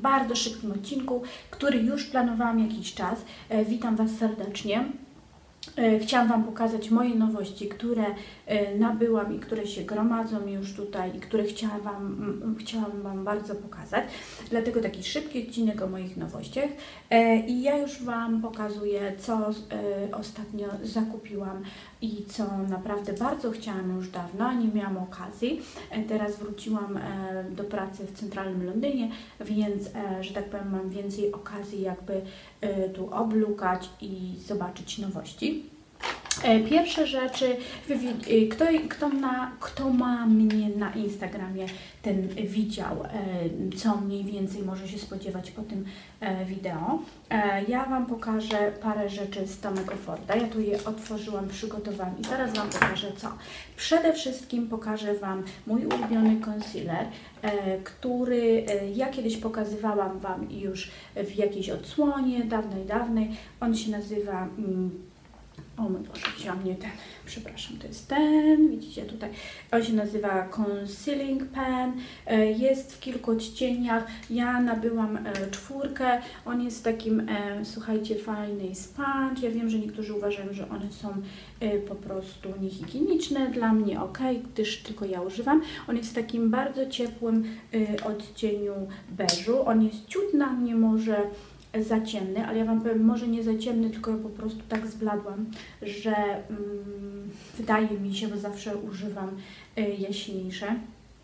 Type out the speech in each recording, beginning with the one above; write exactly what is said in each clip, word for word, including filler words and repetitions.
bardzo szybkim odcinku, który już planowałam jakiś czas. E, witam Was serdecznie. Chciałam Wam pokazać moje nowości, które nabyłam i które się gromadzą już tutaj i które chciałam Wam, chciałam Wam bardzo pokazać. Dlatego taki szybki odcinek o moich nowościach. I ja już Wam pokazuję, co ostatnio zakupiłam i co naprawdę bardzo chciałam już dawno, a nie miałam okazji. Teraz wróciłam do pracy w centralnym Londynie, więc, że tak powiem, mam więcej okazji jakby tu oblukać i zobaczyć nowości. Pierwsze rzeczy, kto, kto, na, kto ma mnie na Instagramie, ten widział, co mniej więcej może się spodziewać po tym wideo. Ja Wam pokażę parę rzeczy z Tomego Forda. Ja tu je otworzyłam, przygotowałam i zaraz Wam pokażę co. Przede wszystkim pokażę Wam mój ulubiony concealer, który ja kiedyś pokazywałam Wam już w jakiejś odsłonie, dawnej, dawnej. On się nazywa... O mój Boże, wziąłam nie ten, przepraszam, to jest ten, widzicie tutaj, on się nazywa Concealing Pen, jest w kilku odcieniach, ja nabyłam czwórkę, on jest w takim, słuchajcie, fajnej sponge, ja wiem, że niektórzy uważają, że one są po prostu niehigieniczne, dla mnie ok, gdyż tylko ja używam, on jest w takim bardzo ciepłym odcieniu beżu, on jest ciut na mnie może za ciemny, ale ja Wam powiem, może nie za ciemny, tylko ja po prostu tak zbladłam, że mm, wydaje mi się, bo zawsze używam y, jaśniejsze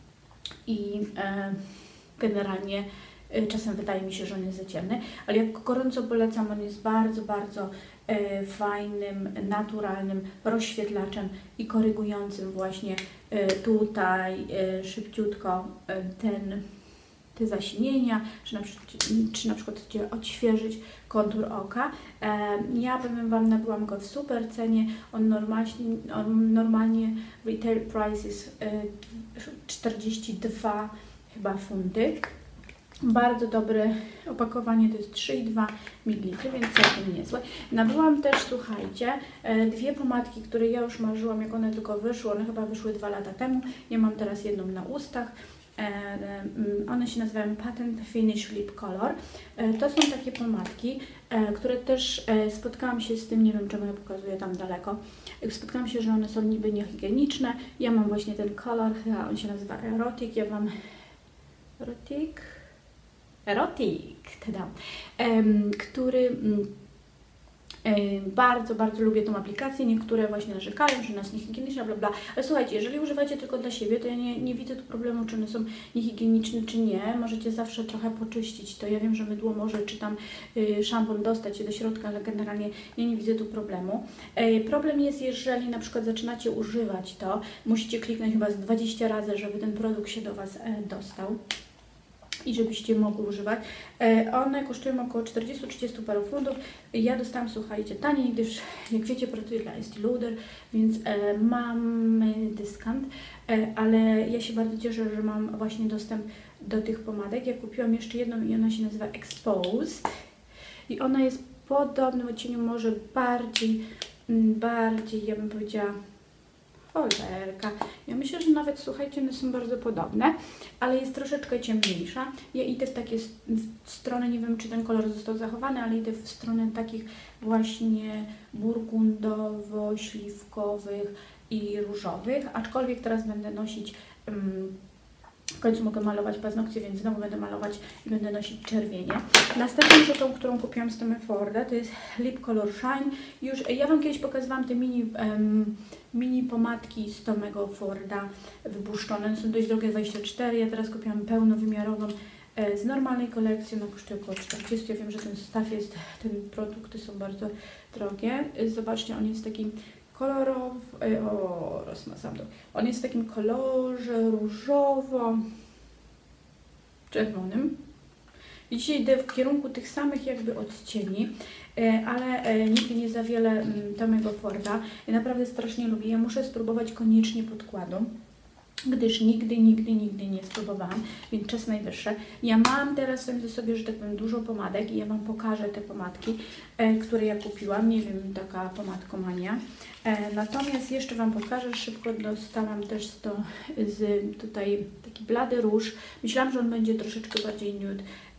i y, generalnie y, czasem wydaje mi się, że on jest za ciemny, ale ja gorąco polecam, on jest bardzo, bardzo y, fajnym, naturalnym rozświetlaczem i korygującym właśnie y, tutaj y, szybciutko y, ten te zasinienia, czy na, przykład, czy na przykład chcecie odświeżyć kontur oka. E, ja powiem Wam, nabyłam go w super cenie, on normalnie, on normalnie retail price jest e, czterdzieści dwa chyba funty. Bardzo dobre opakowanie, to jest trzy i dwa mililitry, więc całkiem niezłe. Nabyłam też, słuchajcie, dwie pomadki, które ja już marzyłam, jak one tylko wyszły, one chyba wyszły dwa lata temu. Ja mam teraz jedną na ustach. One się nazywają Patent Finish Lip Color. To są takie pomadki, które też spotkałam się z tym, nie wiem czemu ja pokazuję tam daleko, spotkałam się, że one są niby niehigieniczne. Ja mam właśnie ten kolor, on się nazywa Erotic, ja Wam... Erotic? Erotic, tada, który... Bardzo, bardzo lubię tą aplikację. Niektóre właśnie narzekają, że nas niehigieniczne, bla, bla. Ale słuchajcie, jeżeli używacie tylko dla siebie, to ja nie, nie widzę tu problemu, czy one są niehigieniczne, czy nie. Możecie zawsze trochę poczyścić to. Ja wiem, że mydło może, czy tam y, szampon dostać się do środka, ale generalnie ja nie widzę tu problemu. Y, problem jest, jeżeli na przykład zaczynacie używać to, musicie kliknąć chyba z dwadzieścia razy, żeby ten produkt się do Was y, dostał i żebyście mogli używać. E, one kosztują około czterdzieści do trzydziestu paru funtów. Ja dostałam, słuchajcie, taniej, gdyż jak wiecie, pracuję dla Estee Lauder, więc e, mam dyskont, e, ale ja się bardzo cieszę, że mam właśnie dostęp do tych pomadek. Ja kupiłam jeszcze jedną i ona się nazywa Exposed i ona jest w podobnym odcieniu, może bardziej, bardziej, ja bym powiedziała, cholerka. Ja myślę, że nawet, słuchajcie, one są bardzo podobne, ale jest troszeczkę ciemniejsza. Ja idę w takie strony, nie wiem, czy ten kolor został zachowany, ale idę w stronę takich właśnie burgundowo-śliwkowych i różowych, aczkolwiek teraz będę nosić... Um, W końcu mogę malować paznokcie, więc znowu będę malować i będę nosić czerwienie. Następną rzeczą, którą kupiłam z Tomy Forda, to jest Lip Color Shine. Już, ja Wam kiedyś pokazywałam te mini, um, mini pomadki z Tomego Forda wybłuszczone. One są dość drogie, dwadzieścia cztery. Ja teraz kupiłam pełnowymiarową e, z normalnej kolekcji. Ona kosztuje około czterdzieści. Ja wiem, że ten zestaw jest, te produkty są bardzo drogie. Zobaczcie, on jest taki kolorowy, o, rozmazam to. On jest w takim kolorze różowo-czerwonym. I dzisiaj idę w kierunku tych samych jakby odcieni, ale nigdy nie za wiele Tomego Forda. Ja naprawdę strasznie lubię. Ja muszę spróbować koniecznie podkładu, gdyż nigdy, nigdy, nigdy nie spróbowałam, więc czas najwyższy. Ja mam teraz ze sobie, że tak powiem, dużo pomadek i ja Wam pokażę te pomadki, e, które ja kupiłam. Nie wiem, taka pomadkomania. E, natomiast jeszcze Wam pokażę, szybko dostałam też z, to, z tutaj taki blady róż. Myślałam, że on będzie troszeczkę bardziej nude,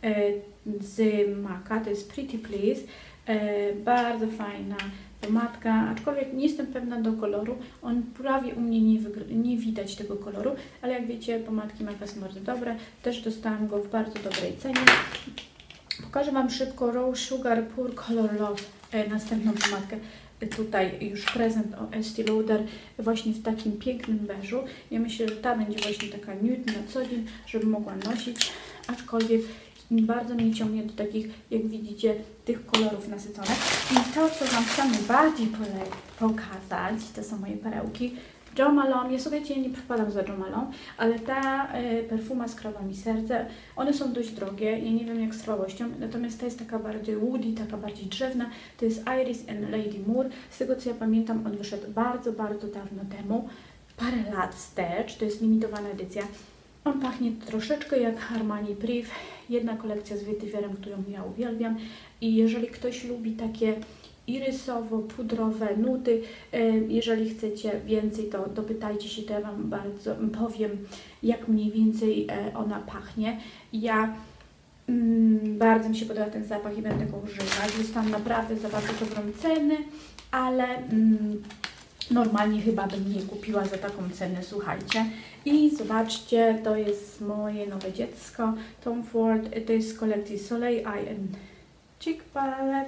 z Maka, to jest Pretty Please. Bardzo fajna pomadka, aczkolwiek nie jestem pewna do koloru, on prawie u mnie nie, nie widać tego koloru, ale jak wiecie, pomadki Maka są bardzo dobre, też dostałam go w bardzo dobrej cenie. Pokażę Wam szybko Rose Sugar Pure Color Love, następną pomadkę. Tutaj już prezent o Estee Lauder właśnie w takim pięknym beżu. Ja myślę, że ta będzie właśnie taka nude na co dzień, żebym mogła nosić, aczkolwiek bardzo mnie ciągnie do takich, jak widzicie, tych kolorów nasyconych. I to, co Wam chcę najbardziej pokazać, to są moje perełki. Jo Malone, ja słuchajcie, nie przypadam za Jo Malone, ale ta y, perfuma skrowa mi serce. One są dość drogie, ja nie wiem jak z trwałością, natomiast ta jest taka bardziej woody, taka bardziej drzewna. To jest Iris and Lady Moore. Z tego co ja pamiętam, on wyszedł bardzo, bardzo dawno temu, parę lat wstecz, to jest limitowana edycja. On pachnie troszeczkę jak Armani Priv, jedna kolekcja z Vetiverem, którą ja uwielbiam. I jeżeli ktoś lubi takie irysowo-pudrowe nuty, jeżeli chcecie więcej, to dopytajcie się, to ja Wam bardzo powiem, jak mniej więcej ona pachnie. Ja mm, bardzo mi się podoba ten zapach i będę go używać. Jest tam naprawdę za bardzo dobrą cenę, ale mm, normalnie chyba bym nie kupiła za taką cenę, słuchajcie. I zobaczcie, to jest moje nowe dziecko, Tom Ford, to jest z kolekcji Soleil Eye and Cheek Palette.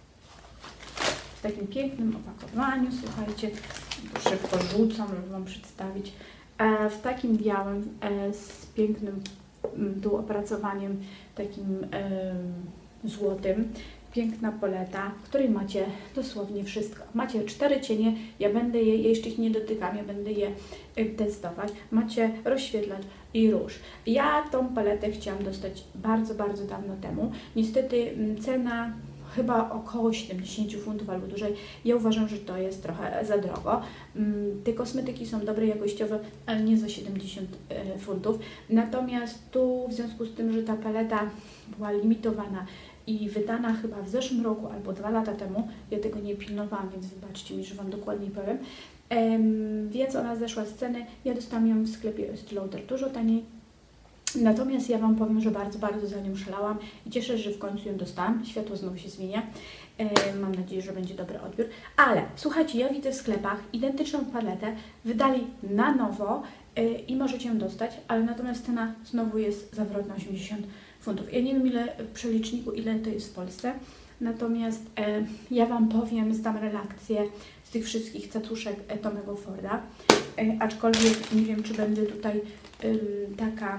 W takim pięknym opakowaniu, słuchajcie, szybko rzucam, żeby Wam przedstawić. E, w takim białym, e, z pięknym m, tu opracowaniem, takim e, złotym. Piękna paleta, w której macie dosłownie wszystko. Macie cztery cienie, ja będę je, ja jeszcze ich nie dotykam, ja będę je y, testować. Macie rozświetlacz i róż. Ja tą paletę chciałam dostać bardzo, bardzo dawno temu. Niestety m, cena chyba około siedemdziesiąt funtów albo dłużej. Ja uważam, że to jest trochę za drogo. Te kosmetyki są dobre, jakościowe, ale nie za siedemdziesiąt funtów. Natomiast tu w związku z tym, że ta paleta była limitowana i wydana chyba w zeszłym roku albo dwa lata temu, ja tego nie pilnowałam, więc wybaczcie mi, że Wam dokładniej powiem. Um, więc ona zeszła z ceny. Ja dostałam ją w sklepie Estee Lauder dużo taniej. Natomiast ja Wam powiem, że bardzo, bardzo za nią szalałam i cieszę się, że w końcu ją dostałam. Światło znowu się zmienia. E, mam nadzieję, że będzie dobry odbiór. Ale słuchajcie, ja widzę w sklepach identyczną paletę. Wydali na nowo e, i możecie ją dostać, ale natomiast cena znowu jest zawrotna osiemdziesiąt funtów. Ja nie wiem ile w przeliczniku, ile to jest w Polsce. Natomiast e, ja Wam powiem, zdam relację z tych wszystkich cacuszek e, Tomego Forda. E, aczkolwiek nie wiem, czy będę tutaj e, taka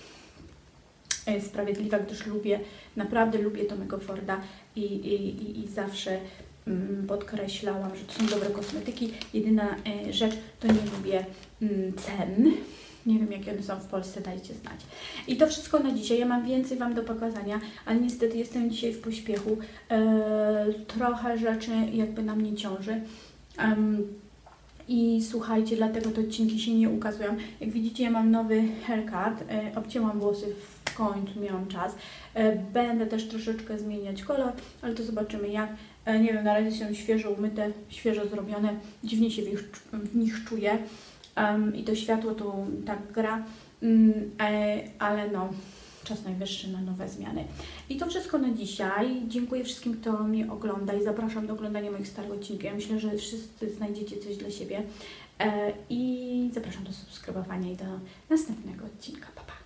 sprawiedliwa, gdyż lubię, naprawdę lubię Tomego Forda i, i, i zawsze mm, podkreślałam, że to są dobre kosmetyki. Jedyna y, rzecz, to nie lubię mm, cen. Nie wiem, jakie one są w Polsce, dajcie znać. I to wszystko na dzisiaj. Ja mam więcej Wam do pokazania, ale niestety jestem dzisiaj w pośpiechu. E, trochę rzeczy jakby na mnie ciąży. Um, I słuchajcie, dlatego te odcinki się nie ukazują. Jak widzicie, ja mam nowy haircut. E, obcięłam włosy w końcu, miałam czas. E, będę też troszeczkę zmieniać kolor, ale to zobaczymy jak. E, nie wiem, na razie są świeżo umyte, świeżo zrobione. Dziwnie się w nich, w nich czuję. Um, I to światło tu tak gra. Um, e, ale no, czas najwyższy na nowe zmiany. I to wszystko na dzisiaj. Dziękuję wszystkim, kto mnie ogląda i zapraszam do oglądania moich starych odcinków. Ja myślę, że wszyscy znajdziecie coś dla siebie. E, I zapraszam do subskrybowania i do następnego odcinka. Pa, pa.